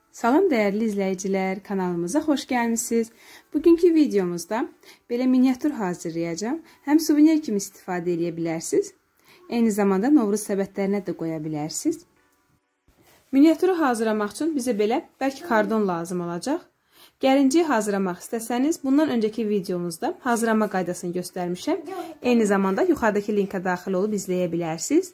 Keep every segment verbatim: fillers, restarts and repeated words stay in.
Salam dəyərli izləyicilər, kanalımıza xoş gəlmisiniz. Bugünkü videomuzda belə miniatür hazırlayacağım. Həm suvenir kimi istifadə edə bilərsiniz, eyni zamanda Novruz səbətlərinə də qoya bilərsiniz. Miniatürü hazırlamaq üçün bizə belə bərk kardon lazım olacaq. Gəlinciyi hazırlamaq istəsəniz, bundan öncəki videomuzda hazırlama qaydasını göstərmişəm. Eyni zamanda yuxarıdakı linka daxil olub izləyə bilərsiniz.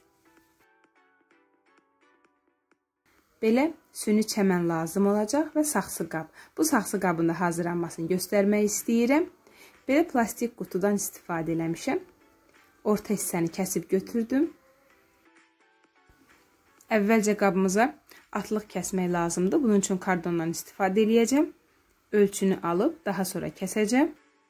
Belə süni çəmən lazım olacaq və saxsı qab. Bu saxsı qabın da hazırlanmasını göstərmək istəyirəm. Belə plastik qutudan istifadə eləmişəm. Orta hissəni kəsib götürdüm. Əvvəlcə qabımıza atlıq kəsmək lazımdır. Bunun üçün kardondan istifadə edəcəm. Ölçünü alıb daha sonra kəsəcəm.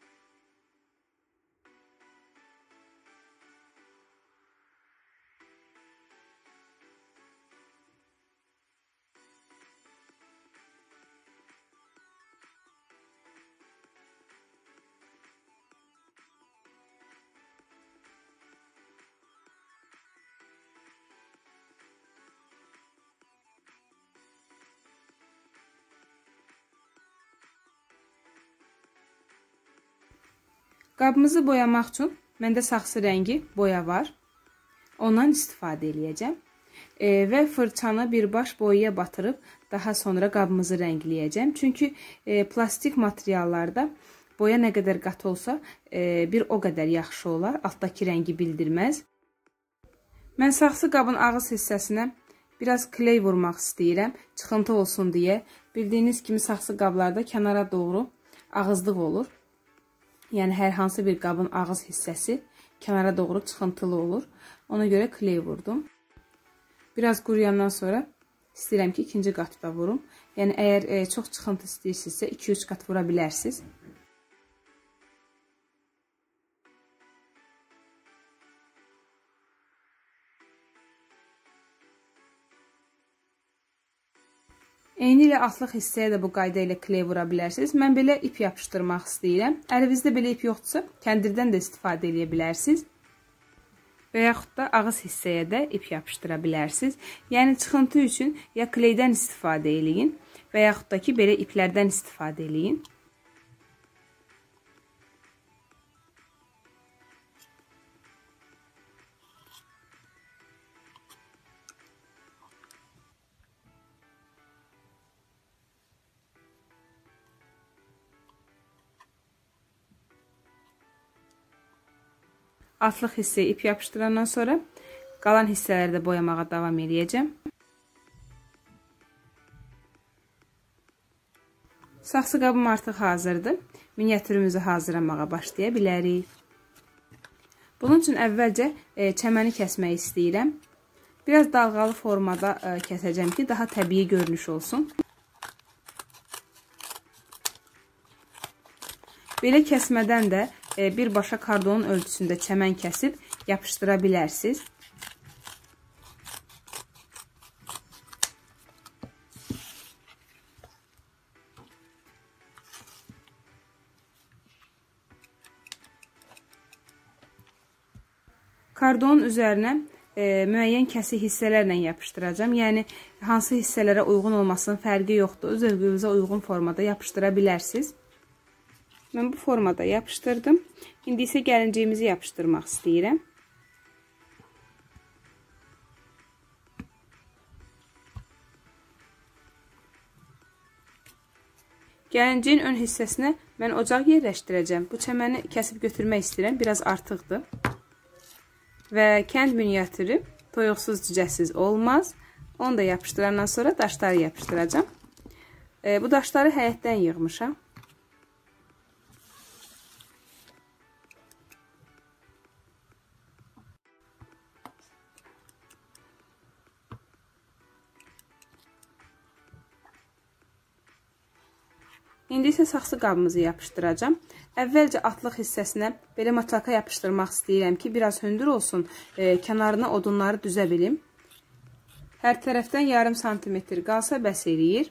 Qabımızı boyamaq üçün məndə saxsı rəngi boya var. Ondan istifadə edəcəm. E, və fırçanı birbaş boyaya batırıb daha sonra qabımızı rəngləyəcəm. Çünki e, plastik materiallarda boya nə qədər qat olsa e, bir o qədər yaxşı olar. Altdakı rəngi bildirməz. Mən saxsı qabın ağız hissəsinə biraz kley vurmaq istəyirəm. Çıxıntı olsun deyə. Bildiyiniz kimi saxsı qablarda kənara doğru ağızlıq olur. Yəni, hər hansı bir qabın ağız hissəsi kənara doğru çıxıntılı olur. Ona görə kley vurdum. Biraz quruyandan sonra istəyirəm ki, ikinci qatı da vurum. Yəni, əgər e, çox çıxıntı istəyirsinizsə, iki üç qat vura bilərsiniz. Eyni ilə atlıq hissəyə də bu qayda ilə kley vura bilərsiniz. Mən belə ip yapışdırmaq istəyirəm. Əlinizdə belə ip yoxdursa, kəndirdən də istifadə edə bilərsiniz. Və yaxud da ağız hissəyə də ip yapışdıra bilərsiniz. Yəni, çıxıntı üçün ya kleydən istifadə eləyin və yaxud da ki, belə iplərdən istifadə eləyin. Atlıq hissəyə ip yapışdırandan sonra qalan hissələri də boyamağa davam edəcəm. Saxsı qabım artıq hazırdır. Miniatürümüzü hazırlamağa başlaya bilərik. Bunun üçün əvvəlcə e, çəməni kəsmək istəyirəm. Biraz dalğalı formada e, kəsəcəm ki, daha təbii görünüş olsun. Belə kəsmədən də birbaşa kardonun ölçüsündə çəmən kəsib yapışdıra bilərsiniz. Kardonun üzərinə e, müəyyən kəsik hissələrlə yapışdıracağım. Yəni, hansı hissələrə uyğun olmasının fərqi yoxdur. Öz övqünüzə uyğun formada yapışdıra bilərsiniz. Mən bu formada yapışdırdım. İndi isə gəlinciyimizi yapışdırmaq istəyirəm. Gəlinciyin ön hissəsinə mən ocaq yerləşdirəcəm. Bu çəməni kəsib götürmək istəyirəm. Biraz artıqdır. Və kənd miniatürü toyuqsuz cücəsiz olmaz. Onu da yapışdırandan sonra daşları yapışdıracağım. E, bu daşları həyətdən yığmışam. İndi isə saxsı qabımızı yapışdıracağım. Əvvəlcə atlıq hissəsinə belə matlaka yapışdırmaq istəyirəm ki, biraz hündür olsun, e, kənarına odunları düzə bilim. Hər tərəfdən yarım santimetr qalsa bəs eləyir.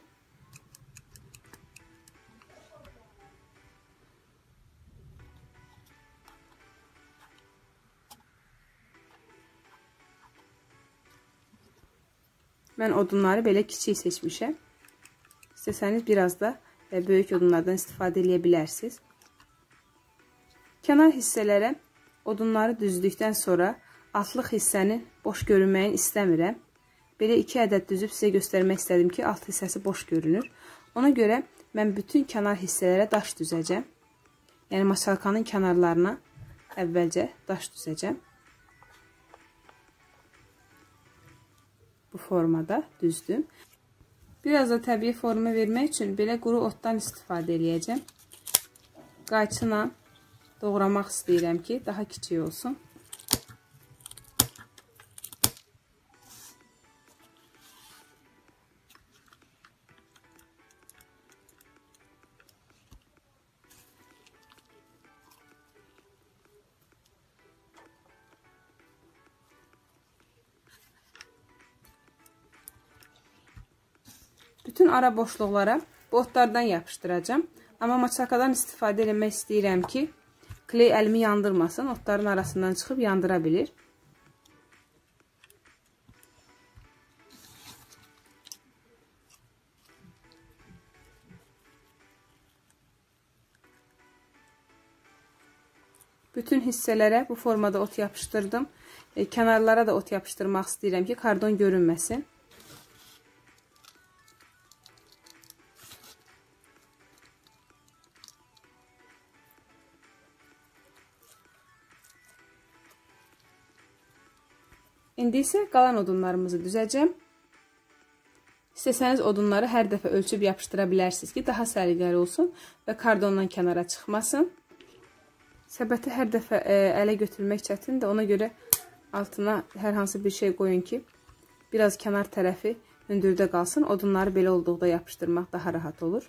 Mən odunları belə kiçik seçmişəm. İstəsəniz biraz da böyük odunlardan istifadə edə bilərsiniz. Kənar hissələrə odunları düzdükdən sonra altlıq hissəni boş görünməyini istəmirəm. Belə iki ədəd düzüb sizə göstərmək istədim ki, alt hissəsi boş görünür. Ona görə mən bütün kənar hissələrə daş düzəcəm. Yəni maşalkanın kənarlarına əvvəlcə daş düzəcəm. Bu formada düzdüm. Biraz da təbii forma vermək üçün belə quru otdan istifadə edəcəm. Qayçına doğramaq istəyirəm ki, daha kiçik olsun. Bütün ara boşluqlara bu otlardan yapışdıracağım. Amma maçakadan istifadə etmək istəyirəm ki, kley əlimi yandırmasın, otların arasından çıxıb yandıra bilir. Bütün hissələrə bu formada ot yapışdırdım. E, kənarlara da ot yapışdırmaq istəyirəm ki, kardon görünməsin. İndi isə qalan odunlarımızı düzəcəm. İstəsəniz odunları hər dəfə ölçüb yapışdıra bilərsiniz ki, daha səliqəli olsun və kardondan kənara çıxmasın. Səbəti hər dəfə ə, ələ götürmək çətindir. Ona görə altına hər hansı bir şey qoyun ki, biraz kənar tərəfi hündürdə qalsın. Odunları belə olduqda yapışdırmaq daha rahat olur.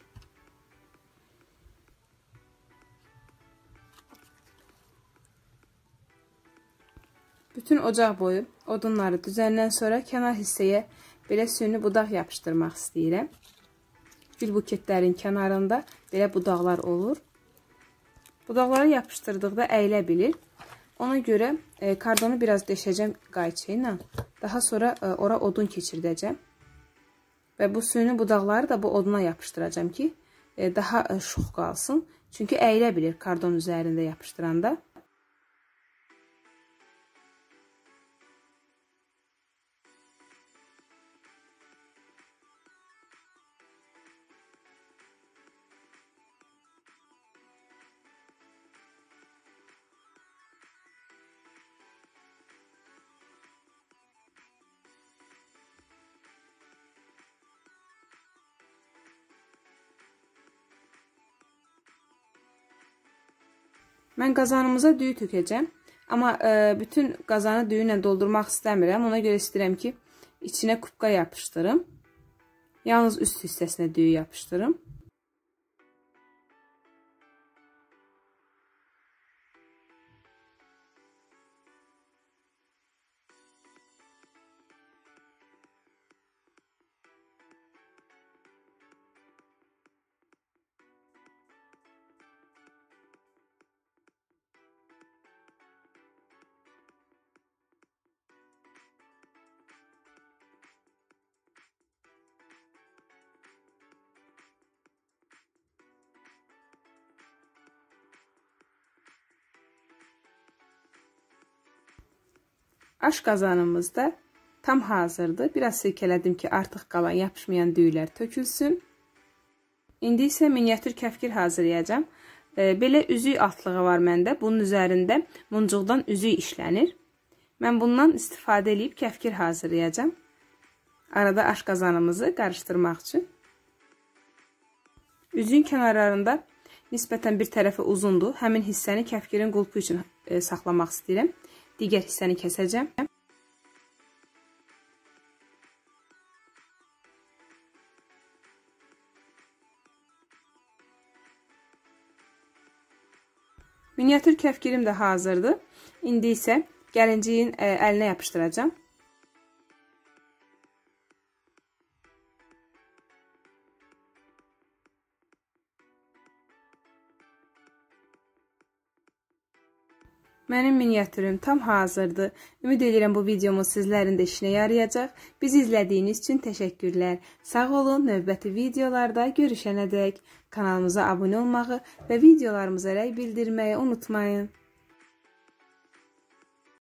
Bütün ocaq boyu odunları düzəndən sonra kənar hissəyə belə süni budaq yapışdırmaq istəyirəm. Gül buketlərin kənarında belə budaqlar olur. Budaqları yapışdırdıqda əyilə bilir. Ona görə e, kardonu biraz deşəcəm qayçı ilə. Daha sonra e, ora odun keçirdəcəm. Və bu süni budaqları da bu oduna yapışdıracağım ki, e, daha e, şux qalsın. Çünki əyilə bilir kardon üzərində yapışdıranda. Mən qazanımıza düyü tökəcəm. Amma e, bütün qazanı düyü ilə doldurmaq istəmirəm. Ona görə istəyirəm ki, içinə kubka yapışdırım. Yalnız üst hissəsinə düyü yapışdırım. Aş qazanımız da tam hazırdır. Biraz silkələdim ki, artıq qalan yapışmayan düyülər tökülsün. İndi isə miniatür kəfkir hazırlayacağım. Belə üzük altlığı var məndə. Bunun üzərində muncuqdan üzük işlənir. Mən bundan istifadə edib kəfkir hazırlayacağım. Arada aş qazanımızı qarışdırmaq üçün. Üzüyün kənarlarında nisbətən bir tərəfi uzundur. Həmin hissəni kəfkirin qulpu üçün e, saxlamaq istəyirəm. Digər hissəni kəsəcəm. Miniatür kəfkirim də hazırdır. İndi isə gəlinciyin əlinə yapışdıracağım. Mənim miniatürüm tam hazırdır. Ümid edirəm bu videomuz sizlərin də işinə yarayacaq. Bizi izlədiyiniz üçün təşəkkürlər. Sağ olun, növbəti videolarda görüşənədək kanalımıza abunə olmağı və videolarımıza rəy bildirməyi unutmayın.